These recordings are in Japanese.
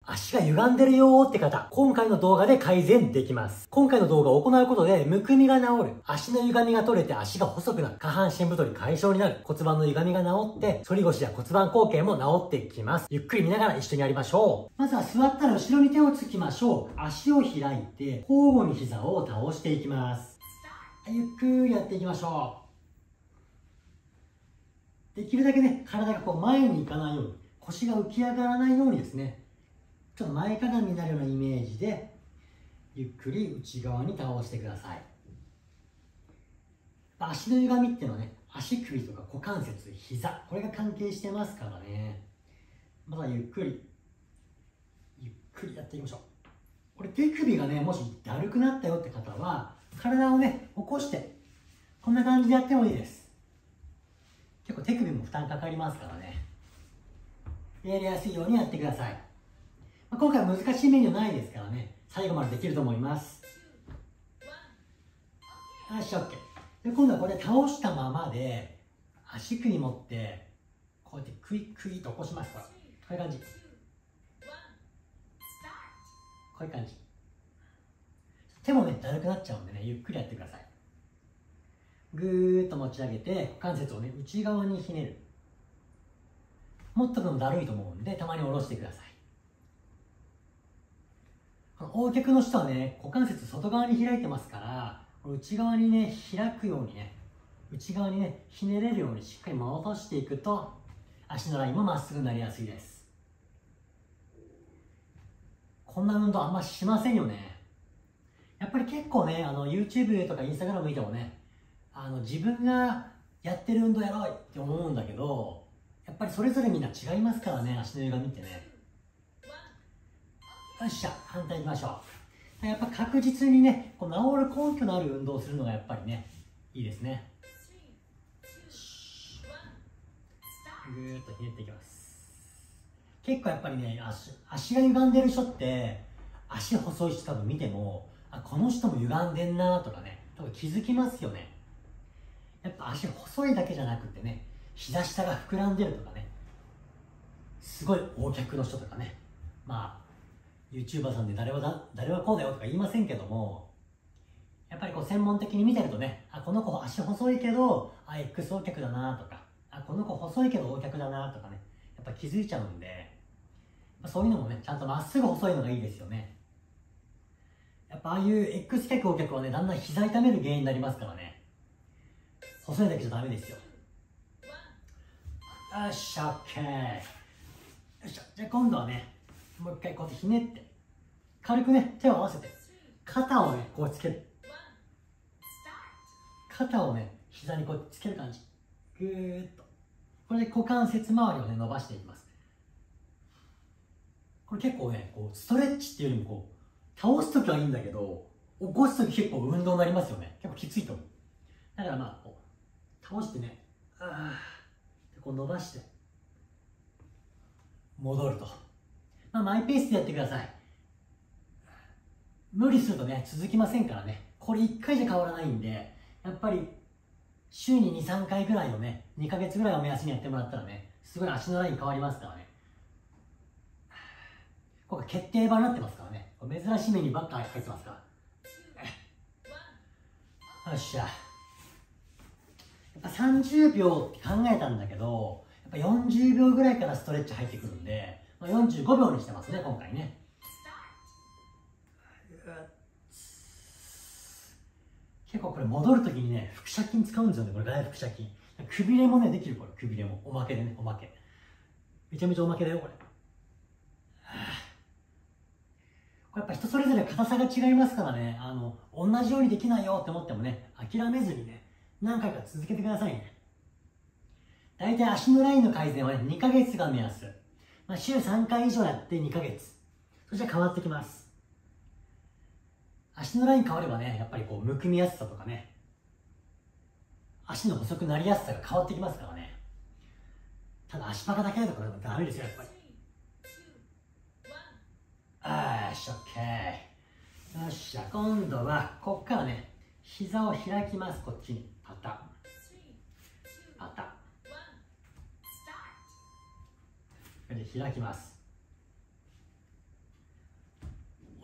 足が歪んでるよーって方、今回の動画で改善できます。今回の動画を行うことで、むくみが治る。足の歪みが取れて足が細くなる。下半身太り解消になる。骨盤の歪みが治って、反り腰や骨盤後傾も治っていきます。ゆっくり見ながら一緒にやりましょう。まずは座ったら後ろに手をつきましょう。足を開いて、交互に膝を倒していきます。ゆっくりやっていきましょう。できるだけね、体がこう前に行かないように、腰が浮き上がらないようにですね、ちょっと前かがみになるようなイメージでゆっくり内側に倒してください。足の歪みっていうのはね、足首とか股関節、膝、これが関係してますからね。まずはゆっくりやっていきましょう。これ手首がね、もしだるくなったよって方は体をね起こしてこんな感じでやってもいいです。結構手首も負担かかりますからね、やりやすいようにやってください。今回は難しいメニューないですからね、最後までできると思います。よし、OK。で、今度はこれ倒したままで、足首持って、こうやってクイッと起こします。こういう感じ。こういう感じ。手もね、だるくなっちゃうんでね、ゆっくりやってください。ぐーっと持ち上げて、股関節をね、内側にひねる。もっとでもだるいと思うんで、たまに下ろしてください。横脚の人はね、股関節外側に開いてますから、内側にね、開くようにね、内側にね、ひねれるようにしっかり戻していくと、足のラインもまっすぐになりやすいです。こんな運動あんましませんよね。やっぱり結構ね、YouTube とか Instagram 見てもね、自分がやってる運動やろうって思うんだけど、やっぱりそれぞれみんな違いますからね、足の歪みってね。よっしゃ、反対行きましょう。やっぱ確実にね、こう治る根拠のある運動をするのがやっぱりね、いいですね。ぐーっとひねっていきます。結構やっぱりね、足が歪んでる人って、足細い人多分見ても、この人も歪んでんなとかね、多分気づきますよね。やっぱ足細いだけじゃなくてね、膝下が膨らんでるとかね、すごい大脚の人とかね、YouTuber さんで誰はこうだよとか言いませんけども、やっぱりこう専門的に見てるとね、この子足細いけどX 大脚だなとか、この子細いけど大脚だなとかね、やっぱ気づいちゃうんで、そういうのもね、ちゃんとまっすぐ細いのがいいですよね。やっぱああいう X 脚大脚はね、だんだん膝痛める原因になりますからね、細いだけじゃダメですよ。よっしゃ、 OK。 よっしゃ、じゃあ今度はね、もう一回こうやってひねって、軽くね、手を合わせて、肩をね、こうつける。肩をね、膝にこうつける感じ。ぐーっと。これで股関節周りをね、伸ばしていきます。これ結構ね、こうストレッチっていうよりもこう、倒すときはいいんだけど、起こすとき結構運動になりますよね。結構きついと思う。だからこう、倒してね、こう伸ばして、戻ると。マイペースでやってください。無理するとね、続きませんからね。これ1回じゃ変わらないんで、やっぱり週に2、3回ぐらいをね、2ヶ月ぐらいを目安にやってもらったらね、すごい足のライン変わりますからね。ここ決定版になってますからね。珍しいメニューばっかり入ってますから。よっしゃ。やっぱ30秒って考えたんだけど、やっぱ40秒ぐらいからストレッチ入ってくるんで、45秒にしてますね、今回ね。結構これ戻るときにね、腹斜筋使うんですよね、これ外腹斜筋。くびれもね、できる、これ、くびれも。おまけでね、おまけ。めちゃめちゃおまけだよ、これ。これやっぱ人それぞれ硬さが違いますからね、同じようにできないよって思ってもね、諦めずにね、何回か続けてくださいね。大体足のラインの改善はね、2ヶ月が目安。週3回以上やって2ヶ月。そしたら変わってきます。足のライン変わればね、やっぱりこう、むくみやすさとかね、足の細くなりやすさが変わってきますからね。ただ足パカだけだとこれダメですよ、やっぱり。よし、OK。よっしゃ、今度は、こっからね、膝を開きます、こっちに。パタ。パタ。これで開きます。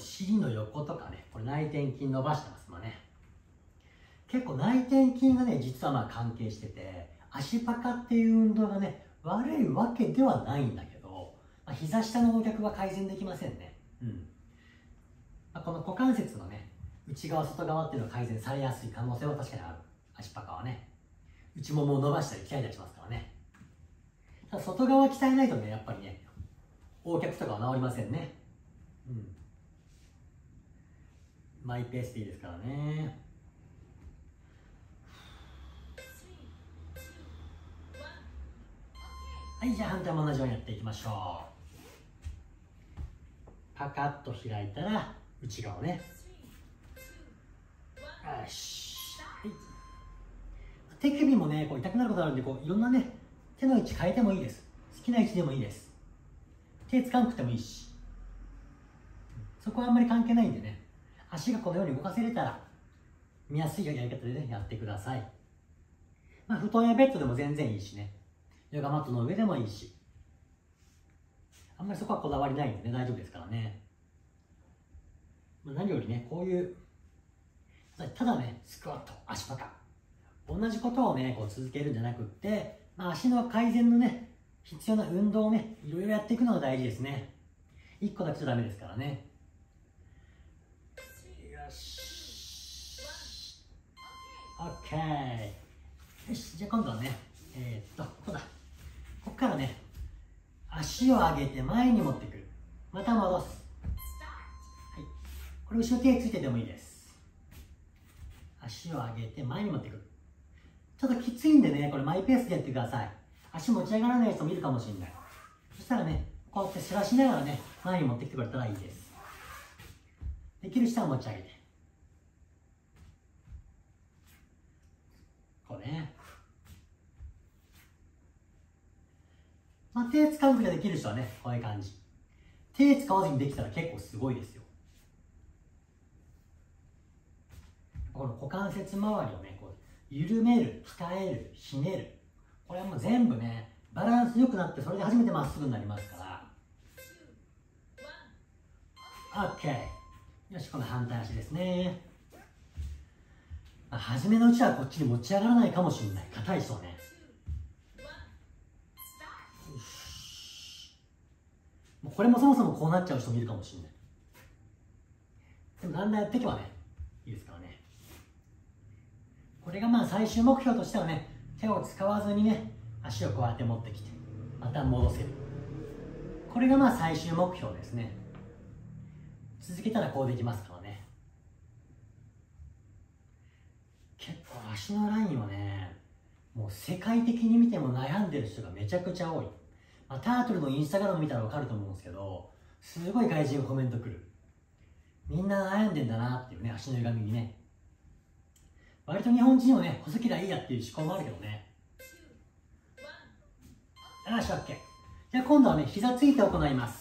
尻の横とかね、これ内転筋伸ばしてますもんね。結構内転筋がね、実はまあ関係してて、足パカっていう運動がね、悪いわけではないんだけど、まあ、膝下の横脚は改善できませんね。まあ、この股関節のね、内側外側っていうのが改善されやすい可能性は確かにある。足パカはね、内ももを伸ばしたり鍛えたりしますからね。ただ外側鍛えないとね、やっぱりね、横脚とかは治りませんね。マイペースでいいですからね。はい、じゃあ反対も同じようにやっていきましょう。パカッと開いたら内側ね。よし、はい、手首もねこう痛くなることあるんで、こういろんなね手の位置変えてもいいです。好きな位置でもいいです。手つかなくてもいいし、そこはあんまり関係ないんでね、足がこのように動かせれたら見やすいやり方でねやってください。まあ布団やベッドでも全然いいしね、ヨガマットの上でもいいし、あんまりそこはこだわりないんでね大丈夫ですからね。まあ、何よりねこういうただねスクワット足パカ同じことをねこう続けるんじゃなくって、まあ、足の改善のね必要な運動をねいろいろやっていくのが大事ですね。1個だけじゃダメですからね。よし OK。 よし、じゃあ今度はねここだ、ここからね足を上げて前に持ってくる、また戻す。はい、これ後ろ手ついてでもいいです。足を上げて前に持ってくる。ちょっときついんでねこれマイペースでやってください。足持ち上がらない人もいるかもしれない。そしたらねこうやってすらしながらね前に持ってきてくれたらいいです。できる人は持ち上げてこうね。まあ、手使うくらいできる人はねこういう感じ。手使わずにできたら結構すごいですよ。この股関節周りをねこう緩める、鍛える、ひねる、これはもう全部ねバランス良くなって、それで初めてまっすぐになりますから。 OK。 よし、この反対足ですね。まあ、初めのうちはこっちに持ち上がらないかもしれない、硬い人はね。もうこれもそもそもこうなっちゃう人もいるかもしれない。でもだんだんやっていけばねいいですからね。これがまあ最終目標としてはね、手を使わずにね足をこうやって持ってきてまた戻せる、これがまあ最終目標ですね。続けたらこうできますからね。結構足のラインはねもう世界的に見ても悩んでる人がめちゃくちゃ多い。まあ、タートルのインスタグラム見たら分かると思うんですけど、すごい外人コメント来る。みんな悩んでんだなっていうね、足の歪みにね。割と日本人はね細けりゃいいやっていう思考もあるけどね。よし OK。 じゃあ今度はね膝ついて行います。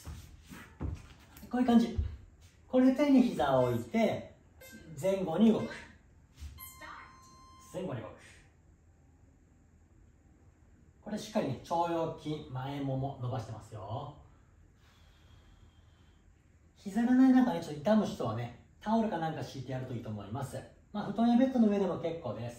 こういう感じ。これで手に膝を置いて前後に動く、前後に動く。これしっかりね腸腰筋前もも伸ばしてますよ。膝がない中ねちょっと痛む人はねタオルかなんか敷いてやるといいと思います。まあ布団やベッドの上でも結構です。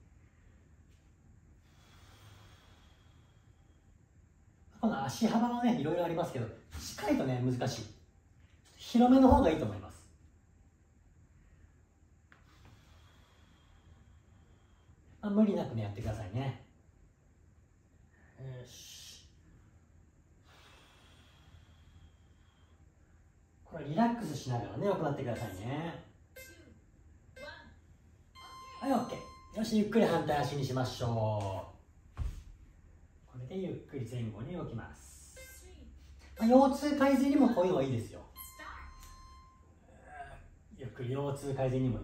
この足幅はねいろいろありますけど、しっかりとね難しい、広めの方がいいと思います。まあ、無理なくねやってくださいね。よし、これリラックスしながらね行ってくださいね。はい OK。 よし、ゆっくり反対足にしましょう。これでゆっくり前後に動きます。まあ、腰痛改善にもこういうのがいいですよ。ゆっくり腰痛改善にもいい。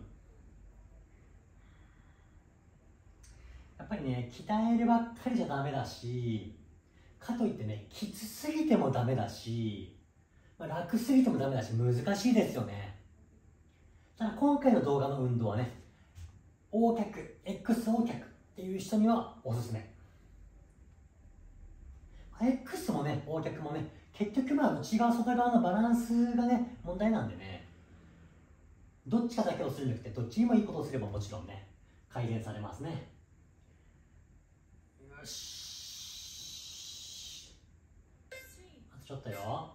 やっぱりね鍛えるばっかりじゃダメだし、かといってねきつすぎてもダメだし、まあ、楽すぎてもダメだし難しいですよね。ただ今回の動画の運動はね横脚 X 横脚っていう人にはおすすめ。X もね横脚もね結局まあ内側外側のバランスがね問題なんでね、どっちかだけをするんじゃなくてどっちにもいいことをすればもちろんね改善されますね。よし、あとちょっとよ。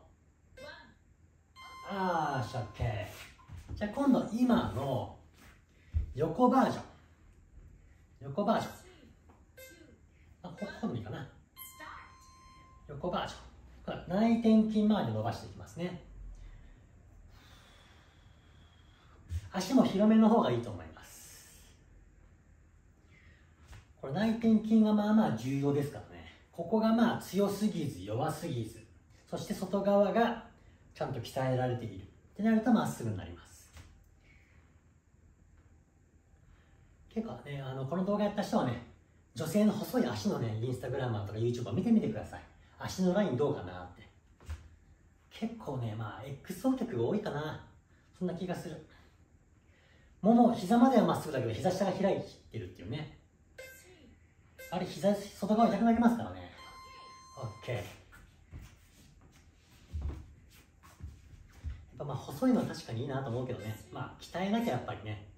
あーし、オッケー。じゃあ今度今の横バージョン、横バージョン、ここでもいいかな。横バージョン、内転筋周り伸ばしていきますね。足も広めの方がいいと思います。これ内転筋がまあまあ重要ですからね。ここがまあ強すぎず弱すぎず、そして外側がちゃんと鍛えられているってなるとまっすぐになります。結構ね、この動画やった人はね、女性の細い足のねインスタグラマーとか YouTube を見てみてください。足のラインどうかなって。結構ね、まあ X 走脚が多いかな、そんな気がする。もも膝まではまっすぐだけど膝下が開いてるっていうね。あれ膝外側痛くなりますからね。 OK。 やっぱまあ細いのは確かにいいなと思うけどね、まあ鍛えなきゃやっぱりね、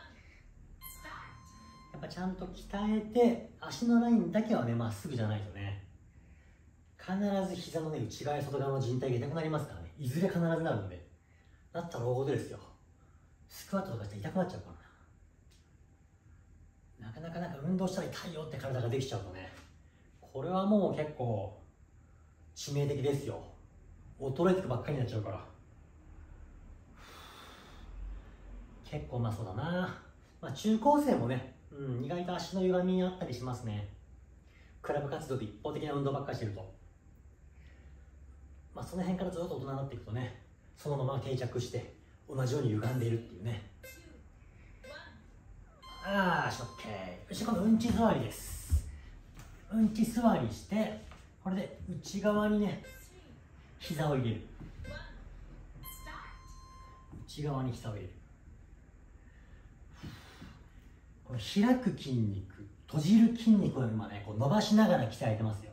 やっぱちゃんと鍛えて足のラインだけはねまっすぐじゃないとね、必ず膝のね内側や外側の靭帯が痛くなりますからね。いずれ必ずなるので、だったら大事ですよ。スクワットとかして痛くなっちゃうからな。なかなか運動したら痛いよって体ができちゃうとね、これはもう結構致命的ですよ。衰えてくばっかりになっちゃうから。結構まあそうだな、まあ、中高生もね、意外と足の歪みあったりしますね。クラブ活動で一方的な運動ばっかりしてると、まあその辺からずっと大人になっていくとね、そのまま定着して同じように歪んでいるっていうね。あーし、オッケー。よし、今度うんち座りです。うんち座りして、これで内側にね膝を入れる。内側に膝を入れる。この開く筋肉、閉じる筋肉を今ねこう伸ばしながら鍛えてますよ。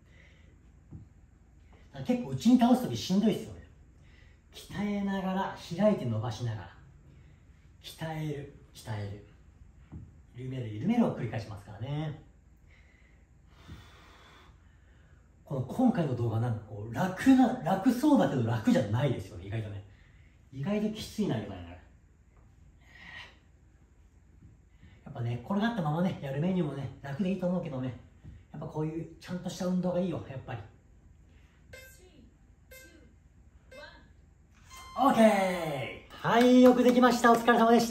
だから結構内に倒すときしんどいですよね。鍛えながら開いて伸ばしながら鍛える鍛える、緩める緩めるを繰り返しますからね。この今回の動画なんかこう楽そうだけど楽じゃないですよね。意外とね、意外ときついなみたいな。やっぱね、転がったままねやるメニューもね楽でいいと思うけどね、やっぱこういうちゃんとした運動がいいよ、やっぱり。 OK。 はい、よくできました。お疲れ様でした。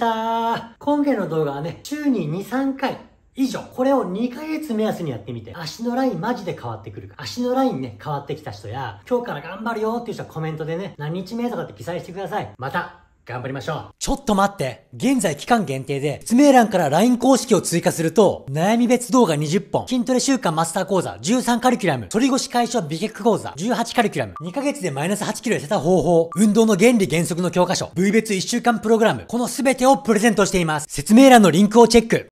今回の動画はね、週に2、3回以上、これを2ヶ月目安にやってみて、足のラインマジで変わってくるか。足のラインね、変わってきた人や、今日から頑張るよっていう人はコメントでね、何日目とかって記載してください。また、頑張りましょう。ちょっと待って。現在期間限定で、説明欄から LINE 公式を追加すると、悩み別動画20本、筋トレ週間マスター講座13カリキュラム、反り腰解消美脚講座18カリキュラム、2ヶ月でマイナス8キロ痩せた方法、運動の原理原則の教科書、部位別1週間プログラム、この全てをプレゼントしています。説明欄のリンクをチェック。